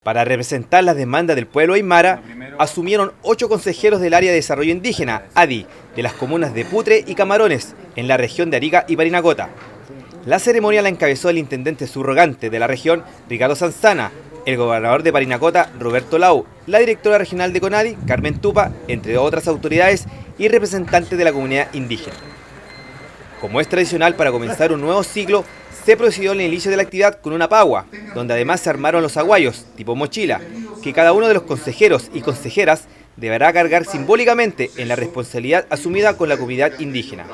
Para representar las demandas del pueblo aymara, asumieron 8 consejeros del Área de Desarrollo Indígena, ADI, de las comunas de Putre y Camarones, en la región de Arica y Parinacota. La ceremonia la encabezó el intendente subrogante de la región, Ricardo Sanzana, el gobernador de Parinacota, Roberto Lau, la directora regional de CONADI, Carmen Tupa, entre otras autoridades y representantes de la comunidad indígena. Como es tradicional para comenzar un nuevo ciclo, se procedió al inicio de la actividad con una pagua, donde además se armaron los aguayos, tipo mochila, que cada uno de los consejeros y consejeras deberá cargar simbólicamente en la responsabilidad asumida con la comunidad indígena.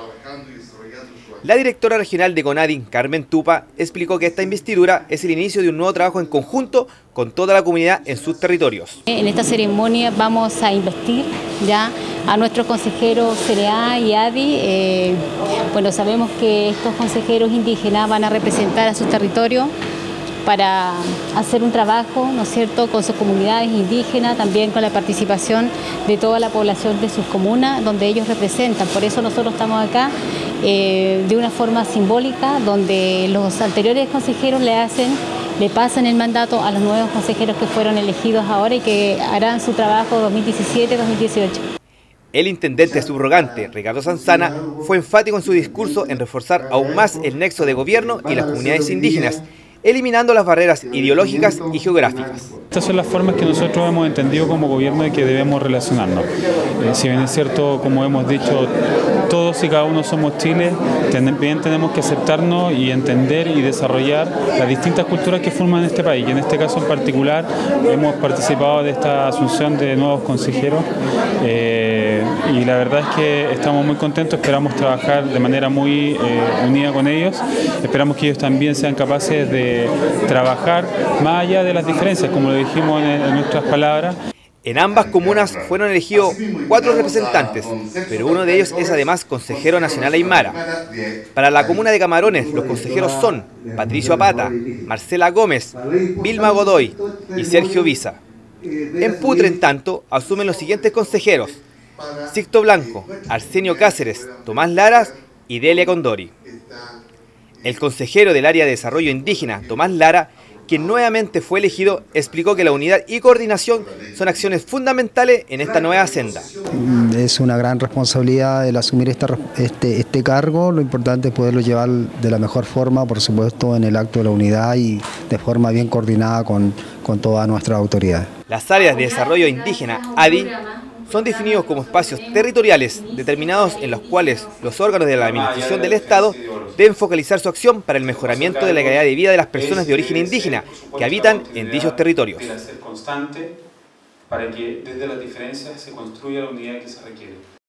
La directora regional de CONADI, Carmen Tupa, explicó que esta investidura es el inicio de un nuevo trabajo en conjunto con toda la comunidad en sus territorios. En esta ceremonia vamos a investir ya a nuestros consejeros CRA y ADI. Bueno, sabemos que estos consejeros indígenas van a representar a sus territorios para hacer un trabajo, ¿no es cierto?, con sus comunidades indígenas, también con la participación de toda la población de sus comunas, donde ellos representan. Por eso nosotros estamos acá de una forma simbólica, donde los anteriores consejeros le pasan el mandato a los nuevos consejeros que fueron elegidos ahora y que harán su trabajo 2017-2018. El intendente subrogante, Ricardo Sanzana, fue enfático en su discurso en reforzar aún más el nexo de gobierno y las comunidades indígenas, eliminando las barreras ideológicas y geográficas. Estas son las formas que nosotros hemos entendido como gobierno de que debemos relacionarnos. Si bien es cierto, como hemos dicho, todos y cada uno somos Chile, también tenemos que aceptarnos y entender y desarrollar las distintas culturas que forman este país. Y en este caso en particular hemos participado de esta asunción de nuevos consejeros y la verdad es que estamos muy contentos, esperamos trabajar de manera muy unida con ellos, esperamos que ellos también sean capaces de trabajar más allá de las diferencias, como lo dijimos en nuestras palabras. En ambas comunas fueron elegidos 4 representantes, pero uno de ellos es además consejero nacional aymara. Para la comuna de Camarones, los consejeros son Patricio Apata, Marcela Gómez, Vilma Godoy y Sergio Visa. En Putre, en tanto, asumen los siguientes consejeros: Sixto Blanco, Arsenio Cáceres, Tomás Laras y Delia Condori. El consejero del Área de Desarrollo Indígena, Tomás Lara, quien nuevamente fue elegido, explicó que la unidad y coordinación son acciones fundamentales en esta nueva senda. Es una gran responsabilidad el asumir este cargo, lo importante es poderlo llevar de la mejor forma, por supuesto, en el acto de la unidad y de forma bien coordinada con toda nuestra autoridad. Las áreas de desarrollo indígena, ADI, son definidos como espacios territoriales determinados en los cuales los órganos de la administración del Estado deben focalizar su acción para el mejoramiento de la calidad de vida de las personas de origen indígena que habitan en dichos territorios. Ser constante para que desde las diferencias se construya la unidad que se requiere.